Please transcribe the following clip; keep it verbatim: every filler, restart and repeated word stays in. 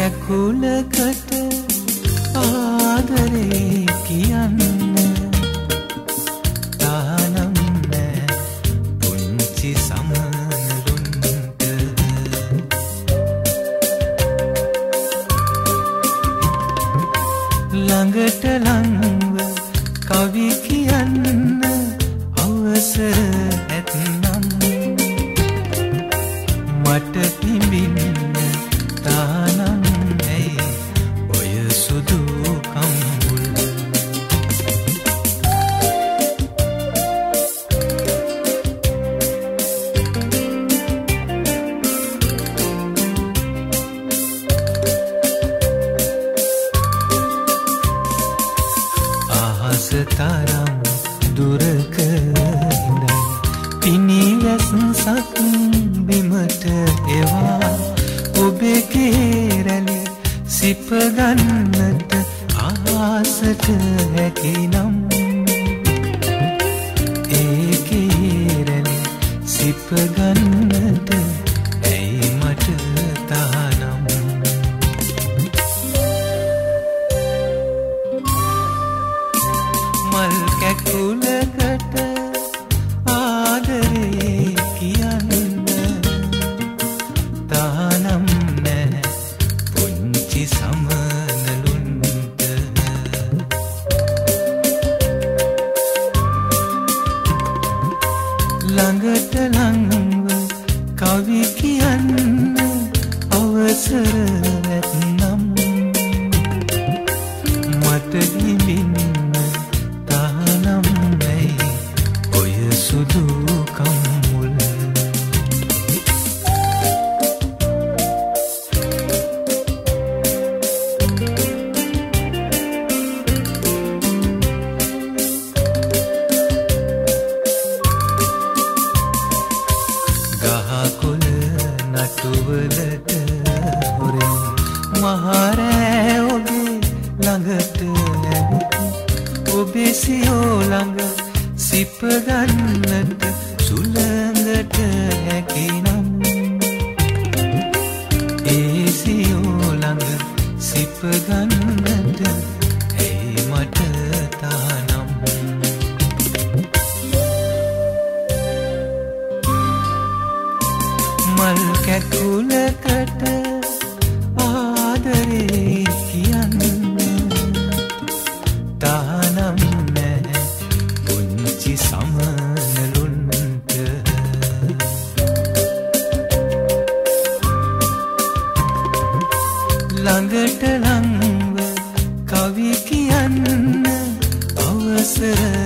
කැකුලකට ආදරේ කියන්න තානම් නෑ පුංචි සමනලුන්ට ළඟට ළඟව කවි කියන්න අවසර ඇත්නම් මට පිඹින්න තානම් ඇයි ඔය සුදු කම්බුල් අහස තරම් දුරක ඉඳන් පිනිවැස්සක් බිමට එවා ඔබේ කේරළි සිප ගන්නට ආසට හැකිනම් ඒ කේරළි සිප ගන්නට ඇයි මට තානම් මල් කැකුලකට ආදරේ කියන්න තානම් නෑ පුංචි සමනලුන්ට ළඟට ළඟව කවි කියන්න අවසර නැත්නම් මට හිමින්න තානම් ඇයි ඔය සුදු කම්මුල් ගහකොළ නටුවලට හොරෙන් මහරෑ ඔබේ ළඟට ඇවිත් ඔබේ සියෝ ළඟ සිප ගන්නට සුළඟට හැකිනම් ඒ සියෝ ළඟ සිප ගන්නට ඇයි මට තානම් මල් කැකුලකට ආදරේ කියන්න තානම් නෑ පුංචි සමනලුන්ට ළඟට ළඟව කවි කියන්න අවසර